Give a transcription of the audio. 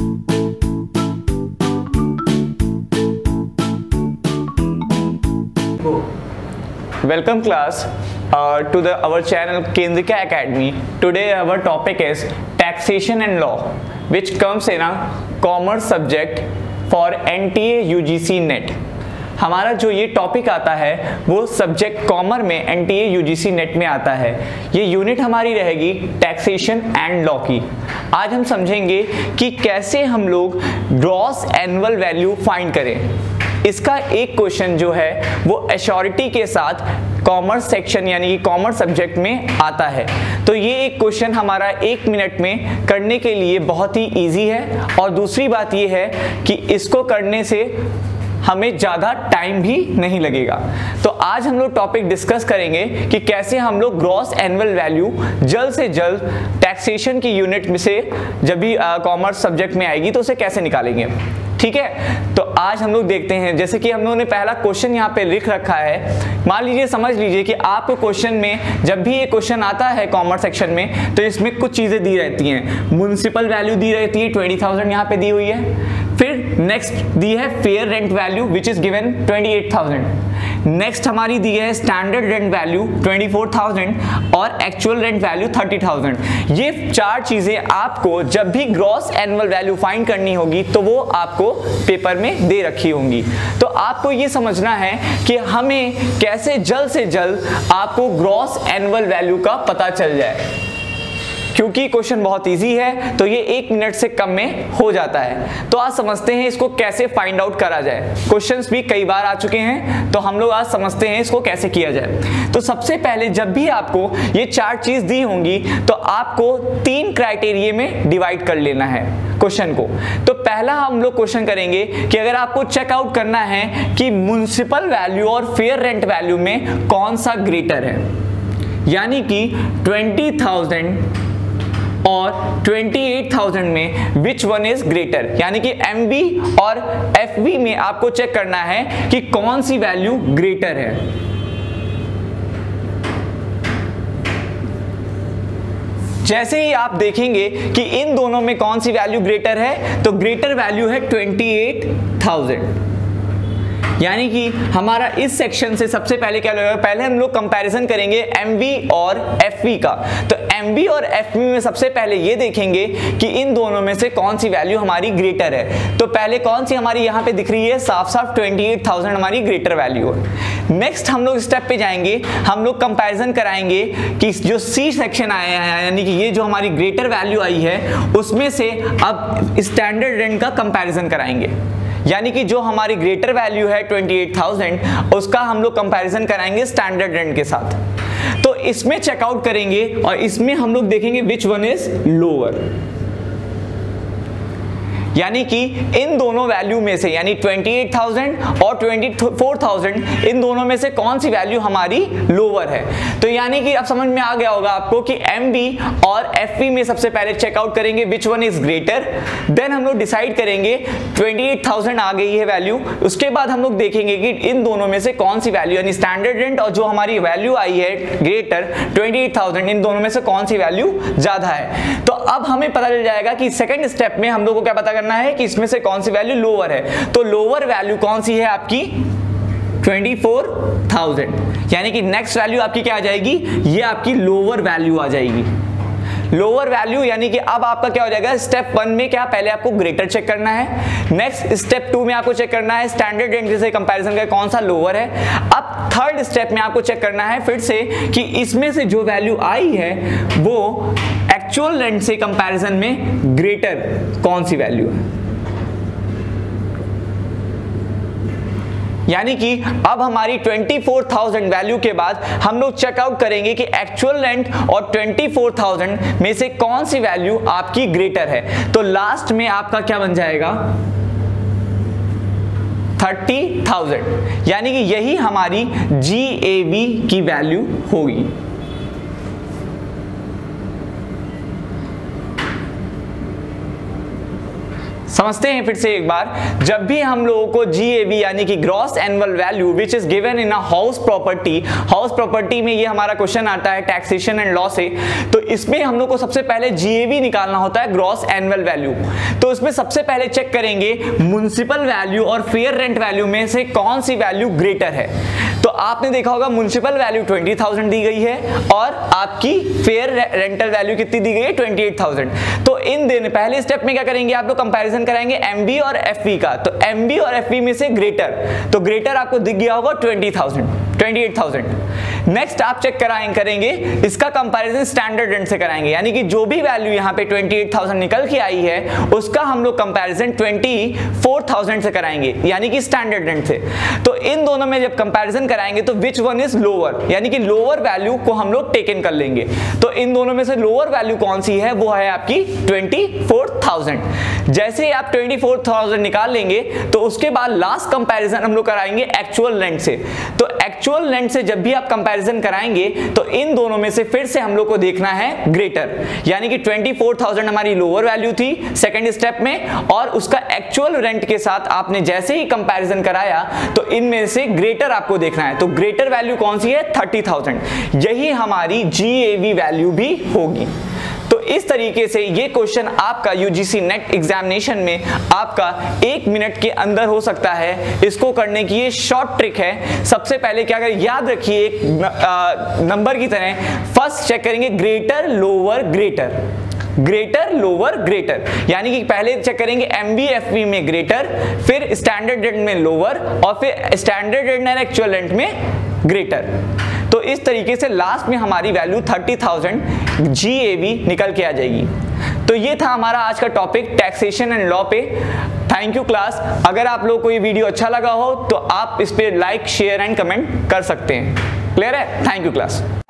Welcome class to our channel Kendrika Academy. Today our topic is taxation and law, which comes in a commerce subject for NTA UGC-NET. हमारा जो ये topic आता है वो subject commerce में NTA UGC-NET में आता है। ये यूनिट हमारी रहेगी टैक्सेशन एंड लॉ की। आज हम समझेंगे कि कैसे हम लोग ग्रॉस एनुअल वैल्यू फाइंड करें। इसका एक क्वेश्चन जो है वो एश्योरिटी के साथ कॉमर्स सेक्शन यानी कि कॉमर्स सब्जेक्ट में आता है। तो ये एक क्वेश्चन हमारा 1 मिनट में करने के लिए बहुत ही इजी है, और दूसरी बात ये है कि इसको करने से हमें ज़्यादा टाइम भी नहीं लगेगा। तो आज हम लोग टॉपिक डिस्कस करेंगे कि कैसे हम लोग ग्रॉस एनुअल वैल्यू जल्द से जल्द टैक्सेशन की यूनिट में से जब भी कॉमर्स सब्जेक्ट में आएगी तो उसे कैसे निकालेंगे। ठीक है, तो आज हम लोग देखते हैं। जैसे कि हम लोगों ने पहला क्वेश्चन यहाँ पे लिख रखा है। मान लीजिए, समझ लीजिए कि आपको क्वेश्चन में जब भी ये क्वेश्चन आता है कॉमर्स सेक्शन में तो इसमें कुछ चीज़ें दी रहती हैं। म्युनिसिपल वैल्यू दी रहती है 20,000 यहाँ पे दी हुई है। फिर नेक्स्ट दी है fair rent value which is given 28,000। Next हमारी दी है स्टैंडर्ड रेंट वैल्यू 24,000 और एक्चुअल रेंट वैल्यू 30,000। ये चार चीजें आपको जब भी ग्रॉस एनुअल वैल्यू फाइंड करनी होगी तो वो आपको पेपर में दे रखी होंगी। तो आपको ये समझना है कि हमें कैसे जल्द से जल्द आपको ग्रॉस एनुअल वैल्यू का पता चल जाए। क्योंकि क्वेश्चन बहुत इजी है तो ये 1 मिनट से कम में हो जाता है। तो आज समझते हैं इसको कैसे फाइंड आउट करा जाए। क्वेश्चंस भी कई बार आ चुके हैं तो हम लोग आज समझते हैं इसको कैसे किया जाए। तो सबसे पहले जब भी आपको ये चार चीज दी होंगी तो आपको 3 क्राइटेरिया में डिवाइड कर लेना है क्वेश्चन को। तो पहला हम लोग क्वेश्चन करेंगे कि अगर आपको चेकआउट करना है कि म्युनिसिपल वैल्यू और फेयर रेंट वैल्यू में कौन सा ग्रेटर है, यानी कि 20,000 और 28,000 में विच वन इज ग्रेटर, यानी कि MB और FB में आपको चेक करना है कि कौन सी वैल्यू ग्रेटर है। जैसे ही आप देखेंगे कि इन दोनों में कौन सी वैल्यू ग्रेटर है तो ग्रेटर वैल्यू है 28,000। यानी कि हमारा इस सेक्शन से सबसे पहले क्या लगेगा, पहले हम लोग कंपैरिजन करेंगे MB और FB का। तो MB और FB में सबसे पहले ये देखेंगे कि इन दोनों में से कौन सी वैल्यू हमारी ग्रेटर है। तो पहले कौन सी हमारी यहाँ पे दिख रही है, साफ साफ 28,000 हमारी ग्रेटर वैल्यू है। नेक्स्ट हम लोग स्टेप पे जाएंगे, हम लोग कंपैरिजन कराएंगे कि जो C सेक्शन आया है यानी कि ये जो हमारी ग्रेटर वैल्यू आई है उसमें से अब स्टैंडर्ड रेंट का कंपैरिजन कराएंगे। यानी कि जो हमारी ग्रेटर वैल्यू है 28,000 उसका हम लोग कंपैरिजन कराएंगे स्टैंडर्ड रेंट के साथ। तो इसमें चेकआउट करेंगे और इसमें हम लोग देखेंगे विच वन इज लोअर, यानी कि इन दोनों वैल्यू में से यानी 28,000 और 24,000 इन दोनों में से कौन सी वैल्यू हमारी लोअर है। तो यानी कि अब समझ में आ गया होगा आपको कि MB और FB में सबसे पहले चेकआउट करेंगे which one is greater, then हम लोग डिसाइड करेंगे 28,000 आ गई है वैल्यू। उसके बाद हम लोग देखेंगे कि इन दोनों में से कौन सी वैल्यू यानी स्टैंडर्ड रेंट और जो हमारी वैल्यू आई है ग्रेटर 28,000 इन दोनों में से कौन सी वैल्यू ज्यादा है। तो अब हमें पता चल जाएगा कि सेकंड स्टेप में हम लोग को क्या पता करना है कि इसमें से कौन सी वैल्यू लोअर है। तो लोअर वैल्यू कौन सी है आपकी 24,000, यानी कि नेक्स्ट वैल्यू आपकी क्या आ जाएगी, ये आपकी लोअर वैल्यू आ जाएगी। लोअर वैल्यू यानी कि अब आपका क्या हो जाएगा, स्टेप 1 में क्या पहले आपको ग्रेटर चेक करना है, नेक्स्ट स्टेप 2 में आपको चेक करना है स्टैंडर्ड रेंट से कंपैरिजन का कौन सा लोअर है। अब थर्ड स्टेप में आपको चेक करना है फिर से कि इसमें से जो वैल्यू आई है वो एक्चुअल रेंट से कंपैरिजन में ग्रेटर कौन सी वैल्यू है। यानी कि अब हमारी 24,000 वैल्यू के बाद हम लोग चेकआउट करेंगे कि एक्चुअल रेंट और 24,000 में से कौन सी वैल्यू आपकी ग्रेटर है। तो लास्ट में आपका क्या बन जाएगा 30,000, यानी कि यही हमारी GAB की वैल्यू होगी। समझते हैं फिर से एक बार, जब भी हम लोगों को GAV यानी कि gross annual value which is given in a house property में ये हमारा क्वेश्चन आता है टैक्सेशन एंड लॉ से, तो इसमें हम लोग को सबसे पहले GAV निकालना होता है, ग्रॉस एनुअल वैल्यू। तो इसमें सबसे पहले चेक करेंगे म्युनिसिपल वैल्यू और फेयर रेंट वैल्यू में से कौन सी वैल्यू ग्रेटर है। तो आपने देखा होगा म्युनिसिपल वैल्यू 20,000 दी गई है और आपकी फेयर रेंटल वैल्यू कितनी दी गई है 28,000। तो इन दिन पहले स्टेप में क्या करेंगे आप लोग, कंपैरिजन कराएंगे MB और FB का। तो MB और FB में से ग्रेटर, तो ग्रेटर आपको दिख गया होगा 28,000। नेक्स्ट आप चेक करेंगे इसका कंपैरिजन स्टैंडर्ड रेंट से कराएंगे, यानी कि जो भी वैल्यू यहाँ पे 28,000 निकल के आई है उसका हम लोग कंपैरिजन 24,000 से कराएंगे, यानी कि स्टैंडर्ड रेंट से। तो इन दोनों में जब कंपैरिजन कराएंगे तो विच वन इज लोअर, यानी कि लोअर वैल्यू को हम लोग टेकन कर लेंगे। तो इन दोनों में से लोअर वैल्यू कौन सी है, वो है आपकी 24,000। जैसे ही आप 24,000 निकाल लेंगे तो उसके बाद लास्ट कंपैरिजन हम लोग कराएंगे एक्चुअल रेंट से। तो एक्चुअल रेंट से जब भी आप कंपैरिजन कराएंगे तो इन दोनों में से फिर से हम लोग को देखना है ग्रेटर, यानी कि 24,000 हमारी लोअर वैल्यू थी सेकंड स्टेप में, और उसका एक्चुअल रेंट के साथ आपने जैसे ही कंपैरिजन कराया तो इनमें से ग्रेटर आपको देखना है। तो ग्रेटर वैल्यू कौन सी है 30,000, यही हमारी GAV वैल्यू भी होगी। तो इस तरीके से ये क्वेश्चन आपका UGC नेट एग्जामिनेशन में आपका 1 मिनट के अंदर हो सकता है। इसको करने की ये शॉर्ट ट्रिक है। सबसे पहले क्या करें, याद रखिए एक नंबर की तरह फर्स्ट चेक करेंगे ग्रेटर लोअर ग्रेटर, यानी कि पहले चेक करेंगे MB FB में ग्रेटर, फिर स्टैंडर्ड रेंट में लोअर, और फिर स्टैंडर्ड रेंट और एक्चुअल रेंट में ग्रेटर। तो इस तरीके से लास्ट में हमारी वैल्यू 30,000 GAV निकल के आ जाएगी। तो ये था हमारा आज का टॉपिक टैक्सेशन एंड लॉ पे। Thank you class. अगर आप लोगों को ये वीडियो अच्छा लगा हो तो आप इस पे लाइक शेयर एंड कमेंट कर सकते हैं। क्लियर है? Thank you class.